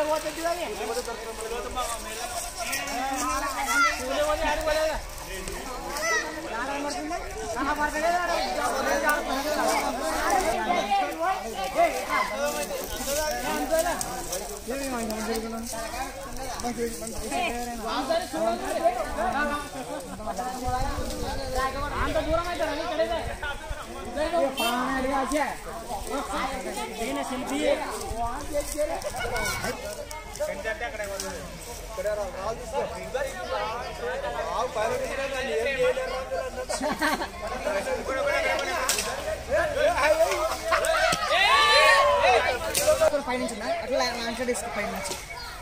పైనుంచి అట్లా launch disc పైనుంచి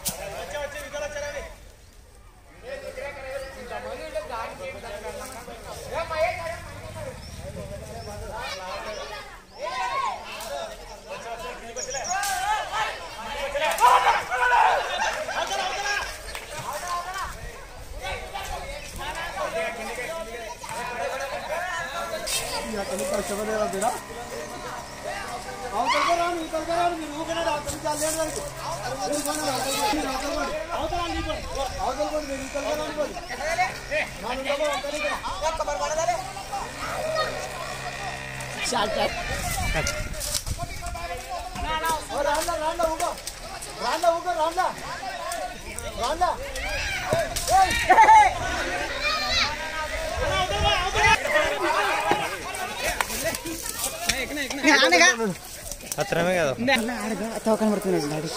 అత్రమే కదా కనబడుతున్నాడు గాడికి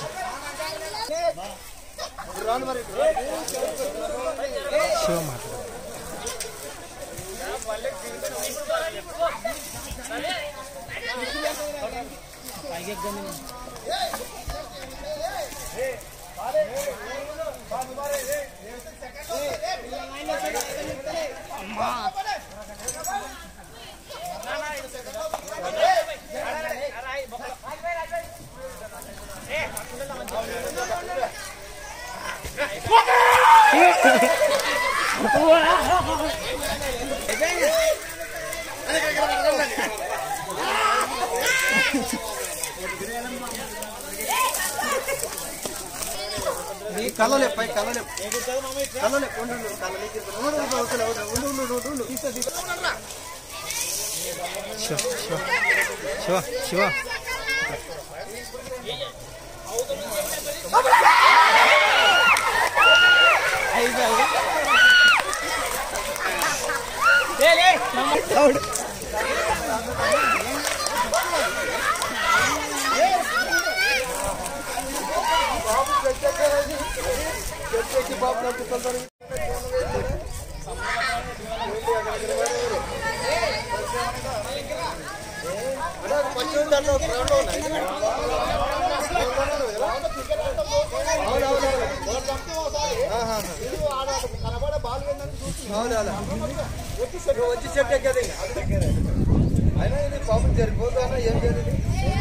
కలలే పై కలలే శివ శివ వచ్చి చెట్టు ఎక్కేది అయినా ఇది పాపం జరిగిపోతానా ఏం చేయలేదు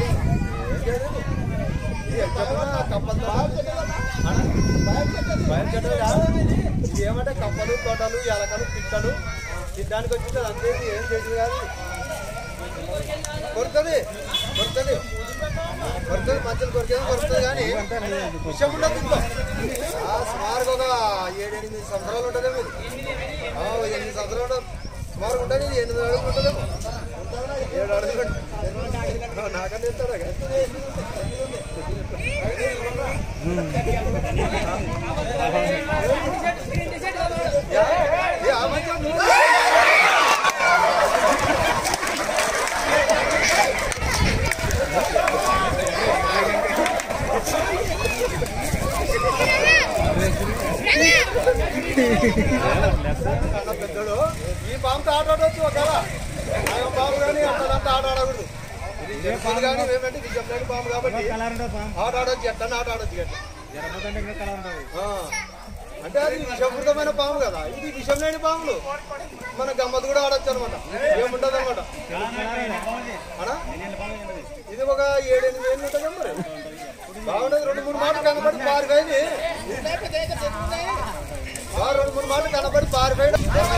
ఏమంటే కప్పలు తోటలు ఎలకలు పిట్టలు తినడానికి వచ్చింది అంతే ఏం చేసింది కాదు కొరుతుంది మధ్యలో కొరుతుంది కానీ విషయం ఉండదు ఇంట్లో సుమారుగా ఒక 7-8 సంవత్సరాలు ఉంటుందేమో 8 సంవత్సరాలు ఉండదు సుమారుగా ఉంటుంది 8 అడుగులు ఉంటుందేమో 7 అడుగులు నాకన్నా ఇస్తాడా పెద్దడు ఈ పాముతో ఆట ఆడవచ్చు ఒకవేళ పాము కానీ అంతా ఆట ఆడకూడదు ఇది కానీ ఏమంటే ఇది చెప్పలేని పాము కాబట్టి ఆట ఆడవచ్చు ఎట్లా ఆట ఆడవచ్చు అంటే అది విషపూరితమైన పాము కదా ఇది విషం లేని పాములు మన గమ్మత్ కూడా ఆడచ్చు అనమాట ఏముంటది అనమాట ఇది ఒక 7-8 ఏళ్ళు ఉంటుంది మరి బాగుంటుంది 2-3 మాటలు కనబడి పారిపోయింది 2-3 మాటలు కనబడి పారిపోయాడు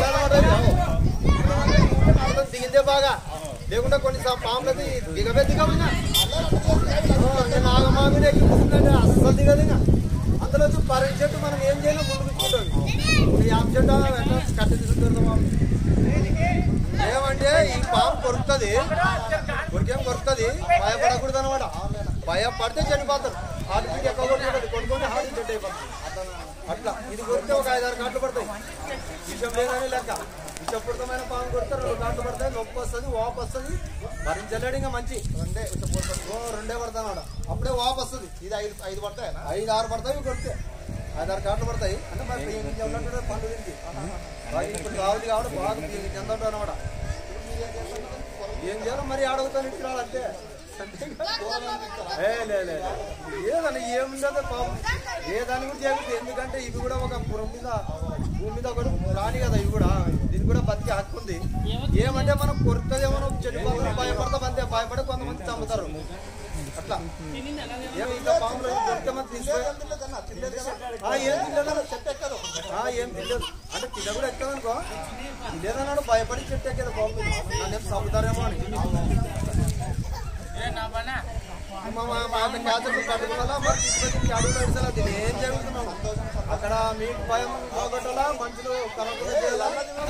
దిగిందే బాగా లేకుండా కొన్ని పాములది దిగబే దిగమన్నా నాగమామిని ఎక్కుతుందంటే అస్సలు దిగదు ఇంకా అందులో వచ్చి పరెంట్ చెట్టు మనం ఏం చేయాలో ముందుకుంటాం యాప్ చెట్టు కట్టె తీసుకుంటాం ఏమంటే ఈ పాము కొరుకుతుంది కొరుకుతుంది భయపడకూడదు అనమాట భయపడితే చనిపోతారు హార్ట్ బీట్ ఎక్కువ కొట్టుకుంటుంది కొనుక్కొని హార్ట్ చెట్టు అయిపోతుంది అట్లా ఇది కొరికితే ఒక 5-6 కాట్లు పడతాయి విషం లేదని లెక్క విషపూరితమైన పాము కొడితే 2 కాట్లు పడతాయి నొప్పి వస్తుంది వాపు వస్తుంది భరించలేడు ఇంకా మంచి రెండే పడతాయి అన్నమాట అప్పుడే వాపు వస్తుంది ఇది 5 పడతాయి 5-6 పడతాయి ఇవి కొడితే 5-6 కాట్లు పడతాయి అంటే మరి ఉన్నట్టు పండు తింది ఇప్పుడు కావాలి కాబట్టి బాగా చెందంటారు అనమాట ఏం చేయాలో మరి ఆడవుతాను ఇంటికి రావాలంటే ఏదన్నా ఏముండదు పాపం ఏ దాని గురించి చేయకూడదు ఎందుకంటే ఇవి కూడా ఒక భూమి మీద ఒకటి రాని కదా ఇవి కూడా దీనికి కూడా బతికే హక్కు ఉంది ఏమంటే మనం కొరుతుందేమో చెడిపోతాం భయపడతాం అంతే భయపడి కొంతమంది చంపుతారు అట్లా ఇంకా పాములు ఏం తినలేదు చెట్టు ఎక్కదు ఏం తినలేదు అంటే తిన కూడా ఎక్కదు అనుకో లేదన్నాడు భయపడి చెట్టు ఎక్కదు పాము నన్ను చంపుతారేమో అని పట్టుకున్నా ఏం జరుగుతున్నాం అక్కడ మీకు భయం పోగొట్టాలా మనుషులు కలపడం చేయాలా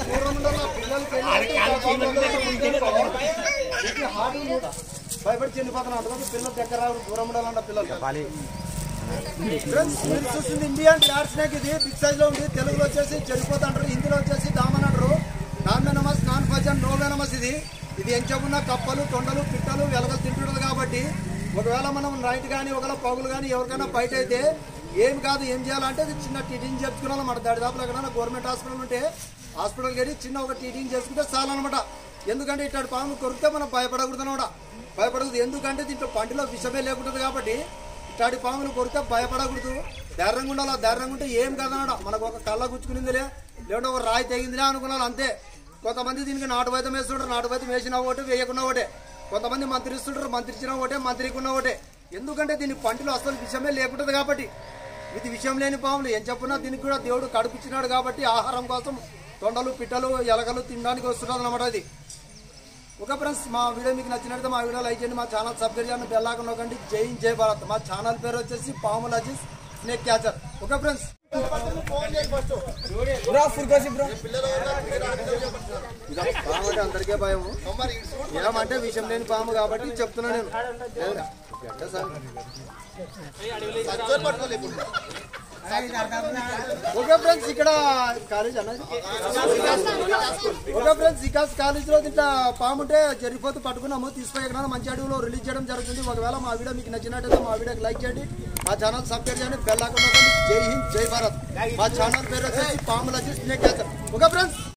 పిల్లలకి భయపడి చెందిపోతున్నా అందుకని పిల్లలు దగ్గర దూరం ఉండాలంట పిల్లలు చూస్తుంది ఇండియన్ ర్యాట్ స్నేక్ ఇది బిగ్ సైజ్ లో ఉంది తెలుగులో వచ్చేసి చెడిపోతుంటారు హిందీలో వచ్చేసి దామన్ అంటారు non venomous non poison no venomous ఇది ఎంచకున్న కప్పలు తొండలు పిట్టలు వెలగలు తింటుండదు కాబట్టి ఒకవేళ మనం నైట్ కానీ ఒకవేళ పగులు కానీ ఎవరికైనా బయట అయితే ఏం కాదు ఏం చేయాలంటే చిన్న టీటింగ్ చేసుకున్నాం మన దరిదాపులో ఎక్కడైనా గవర్నమెంట్ హాస్పిటల్ ఉంటే హాస్పిటల్కి వెళ్ళి చిన్న ఒక టీటింగ్ చేసుకుంటే చాలన్నమాట ఎందుకంటే ఇట్లాంటి పాము కొరికితే మనం భయపడకూడదు అనమాట భయపడకూడదు ఎందుకంటే దీంట్లో పంటిలో విషమే లేకుంటుంది కాబట్టి ఇట్లాంటి పాములు కొరికితే భయపడకూడదు ధైర్యంగా ఉండాలి ధైర్యంగా ఉంటే ఏం కాదన్నాడు మనకు ఒక కళ్ళ గుచ్చుకునిందిలే లేదంటే ఒక రాయి తెగిందిలే అనుకున్నాను అంతే కొంతమంది దీనికి నాటు వైద్యం వేస్తుంటారు నాటు వైద్యం వేసిన ఒకటి వేయకున్న ఒకటే కొంతమంది మంత్రిస్తుంటారు మంత్రించిన ఒకటే మంత్రికున్న ఒకటే ఎందుకంటే దీని పంటిలో అసలు విషయమే లేకుంటుంది కాబట్టి ఇది విషయం లేని పాములు ఏం చెప్పున్నా దీనికి కూడా దేవుడు కడుపుచ్చినాడు కాబట్టి ఆహారం కోసం తొండలు పిట్టలు ఎలకలు తినడానికి వస్తున్నది అన్నమాట ఇది ఓకే ఫ్రెండ్స్ మా వీడియో మీకు నచ్చినట్లయితే మా వీడియో లైక్ చేయండి మా ఛానల్ సబ్స్క్రైబ్ చేయండి బెల్ ఐకాన్ నొక్కండి జై హింద్ జై భారత్ మా ఛానల్ పేరు వచ్చేసి పాముల Aziz snake catcher okay friends పాము అంటే అందరికీ భయము ఏమంటే విషయం లేని పాము కాబట్టి చెప్తున్నా నేను ఓకే ఫ్రెండ్స్ ఇక్కడ కాలేజ్ అన్న ఓకే ఫ్రెండ్స్ వికాస్ కాలేజ్ లో ఇట్లా పాము ఉంటే జరిగిపోతూ పట్టుకున్నాము తీసుకుపోయి ఎక్కడ మంచి అడవిలో రిలీజ్ చేయడం జరుగుతుంది ఒకవేళ మా వీడియో మీకు నచ్చినట్టయితే మా వీడియోకి లైక్ చేయండి మా ఛానల్ సబ్స్క్రైబ్ చేయండి బెల్ ఐకాన్ నొక్కండి జై హింద్ జై భారత్ మా ఛానల్ పేరు వచ్చేసి పాముల Aziz snake catcher okay friends